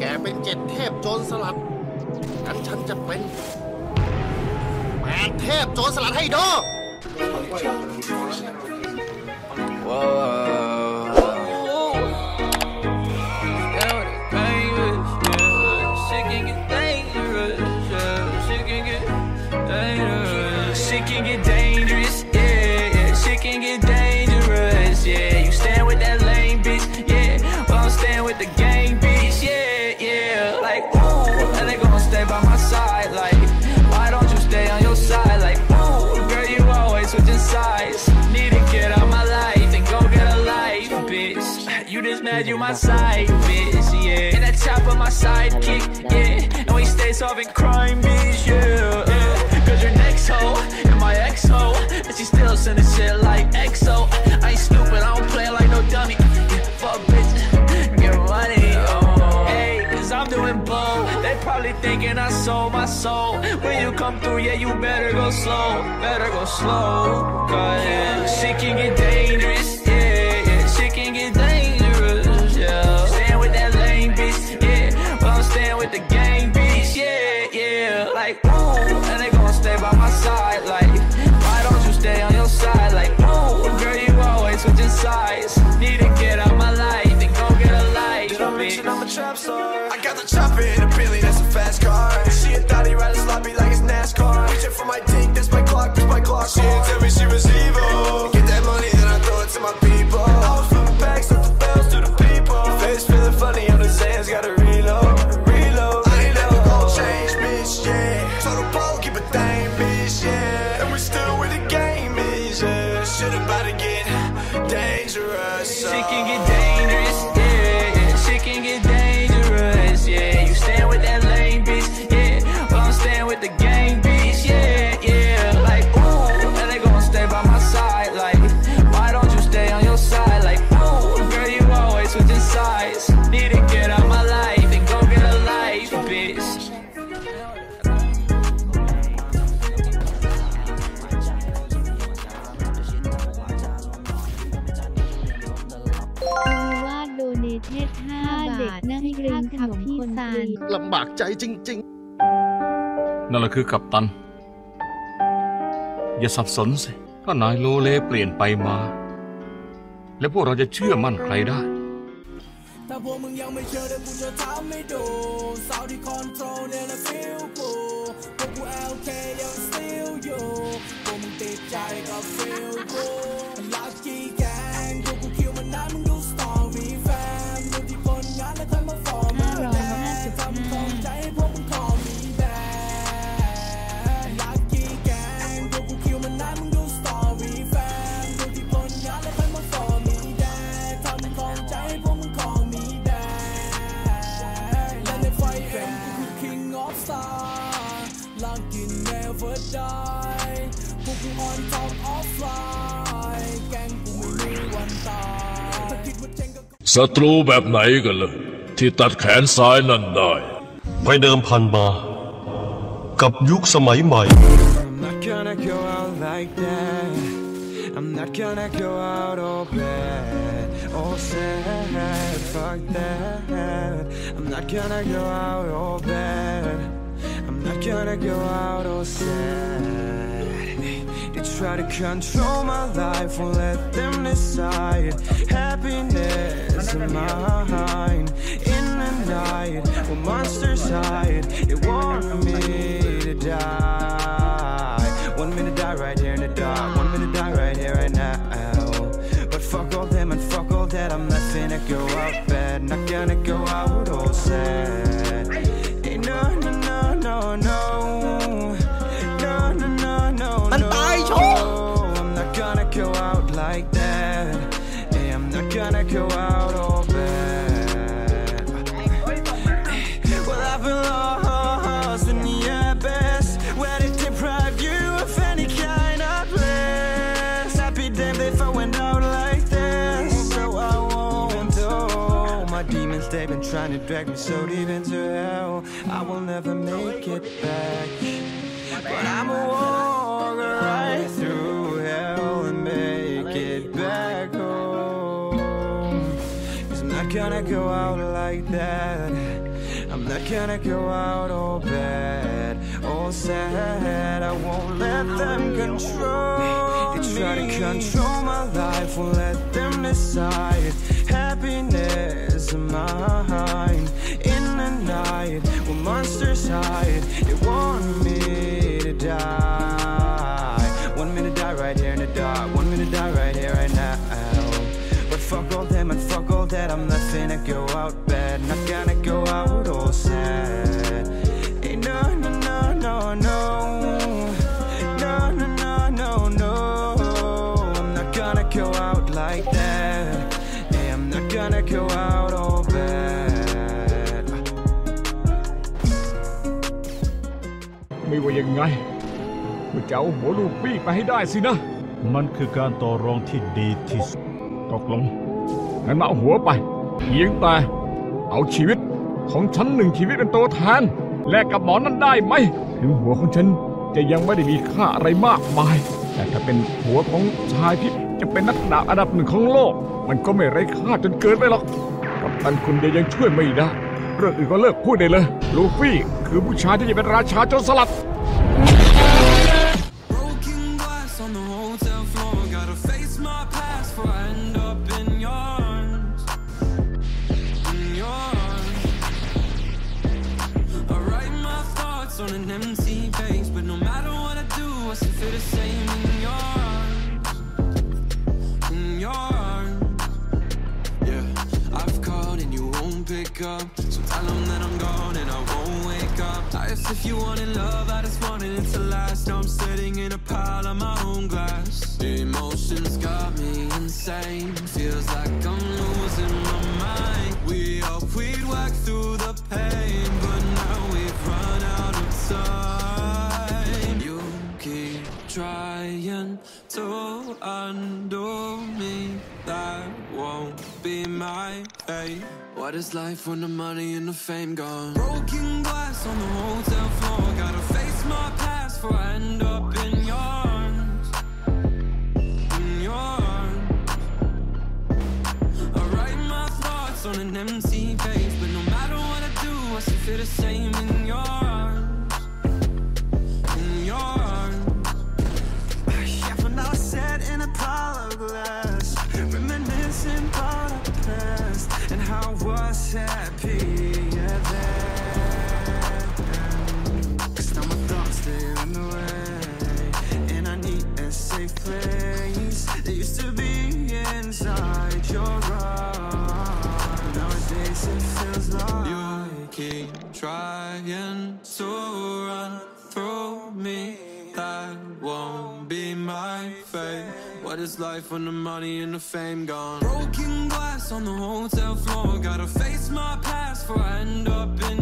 แกเป็น7 เทพโจรสลัดงั้นฉันจะเป็น8 เทพโจรสลัดให้ดู Shit can get dangerous, yeah. Shit can get dangerous, yeah. You stand with that lame bitch, yeah. Well, I'm staying with the gang bitch, yeah, yeah. Like, ooh, and they gon' stay by my side. Like, why don't you stay on your side? Like, ooh, girl, you always switching sides. Need to get out my life and go get a life, bitch. You just mad you my side, bitch, yeah. And that chopper my sidekick, yeah. And we stay solving crime, bitch, yeah. Cause your next hoe and my ex-hoe, and she still sending shit like EXO. I ain't stupid, I don't play like no dummy. Fuck bitch, get money, oh. Hey, cause I'm doing blow. They probably thinking I sold my soul. When you come through, yeah, you better go slow. Better go slow, cause shit can get dangerous, yeah, yeah. Shit can get dangerous, yeah. Staying with that lame bitch, yeah. Well, I'm staying with the gang bitch, yeah, yeah. Like, ooh, and they stay by my side, like, why don't you stay on your side? Like, ooh, girl, you always switching sides. Need to get out my life and go get a life. Did I mention I'm a trap star? I got the chopper in a Bentley, that's a fast car. She a thotty, ride a sloppy like it's NASCAR. Reaching for my dick, that's my clock, that's my clock. She didn't tell me she was evil. Get that money, then I throw it to my people. I was flipping bags, up the bells to the people. Face feeling funny, I'm the Zans, gotta reload, reload. I ain't never gon' change, bitch, yeah. Total ball, keep a thing, bitch, yeah. And we still with the game, is, yeah. Shit about to get dangerous. Shit can get dangerous, yeah, yeah. Shit can get dangerous, yeah. You stand with that lame bitch, yeah. Well, I'm staying with the gang bitch, yeah, yeah. Like, ooh, and they gon' stay by my side. Like, why don't you stay on your side? Like, ooh, girl, you always switching sides. Need to get out my life and go get a life, bitch. โดเนเทศ5 บาทนั่งริมขนมพี่ซันลำบากใจจริงๆนั่นแหละคือกัปตันอย่าสับสนสิถ้านายโลเลเปลี่ยนไปมาแล้วพวกเราจะเชื่อมั่นใครได้ถ้าพวกมึงยังไม่เชื่อเดี๋ยวกูจะทำให้ดูสาวที่คอนโทรลเนี่ยนะฟิลกูพวกกู LK ยังสติลอยู่พวกมึงติดใจกับฟิลกูลักกี้แกงพวกกูคิวมันนั้นมึงดูสตอรี่แฟนดูที่ผลงานแล้วค่อยมาฟอร์มจะทำของใจให้พวกมึงคอมีแบนลักกี้แกงพวกกูคิวมันนั้นมึงดูสตอรี่แฟนดูที่ผลงานแล้วค่อยมาฟอร์มมีแดนทำของใจให้พวกมึงคอมีแดนและในไฟเอ็มกูคือ King of Star Lucky never die พวกกู on top of fly แกงกูไม่มีวันตายถ้าคิดว่าเจ๋งก็ศัตรูแบบไหนกันล่ะที่ตัดแขนซ้ายนั่นได้ไปเดิมพันมากับยุคสมัยใหม่ I'm not gonna go out like that I'm not gonna go out all bad all sad fuck that I'm not gonna go out all bad I'm not gonna go out all sad They try to control my life won't let them decide happiness of mine in the night when monsters hide they want me to die want me to die right here in the dark want me to die right here right now but fuck all them and fuck all that I'm not finna go out bad not gonna go out all sad hey, no no no no no no no no no no I'm not gonna go out like that hey, I'm not gonna go out all bad well I've been lost in the abyss where they deprive you of any kind of bliss happy damn if I went out like this so I won't do my demons they've been trying to drag me so deep into hell I will never make it back but I'ma walk right through hell and make it back home 'cause I'm not gonna go out like that I'm not gonna go out all bad, all sad. I won't let them control me. They try to control my life, won't let them decide. Happiness of mine. In the night, when monsters hide, they want me to die. Want me to die right here in the dark. Want me to die right here, right now. But fuck all them and fuck all that. I'm not finna go out bad. Not gonna go out all sad. Hey, no, no, no, no, no. No, no, no, no, no. I'm not gonna go out like that. Hey, I'm not gonna go out all bad. ไม่ว่ายังไงมึงจะเอาหัวลูกปี้ไปให้ได้สินะมันคือการต่อรองที่ดีที่สุดตกลงงั้นมาเอาหัวไปเพียงแต่เอาชีวิตของฉัน1 ชีวิตเป็นตัวแทนแลกกับหมอนั้นได้ไหมถึงหัวของฉันจะยังไม่ได้มีค่าอะไรมากมายแต่ถ้าเป็นหัวของชายที่จะเป็นนักดาบอันดับ1ของโลกมันก็ไม่ไร้ค่าจนเกินไปหรอกกับตันคุณเดียวยังช่วยไม่ได้เรื่องอื่นก็เลิกพูดได้เลยลูฟี่คือผู้ชายที่จะเป็นราชาโจรสลัด On an empty page, but no matter what I do, I still feel the same in your arms. In your arms, yeah. I've called and you won't pick up, so tell them that I'm gone and I won't wake up. I asked if you wanted love, I just wanted it to last. I'm sitting in a pile of my own glass. The emotions got me insane, feels like I'm losing my mind. We hoped we'd work through the pain, but now we've run out of time. You keep trying to undo me, that won't be my fate. What is life when the money and the fame gone? Broken glass on the hotel floor, gotta face my past before I end up in your arms. In your arms, I write my thoughts on an empty page, but no matter what I do, I still feel the same in your arms. In your arms, yeah, when I sat in a pile of glass, reminiscing about the past and how I was happy then. 'Cause now my thoughts, they're in the way, and I need a safe place. They used to be inside your arms. Nowadays it feels like you keep trying to run through me, that won't be my fate. What is life when the money and the fame gone? Broken glass on the hotel floor, gotta face my past before I end up in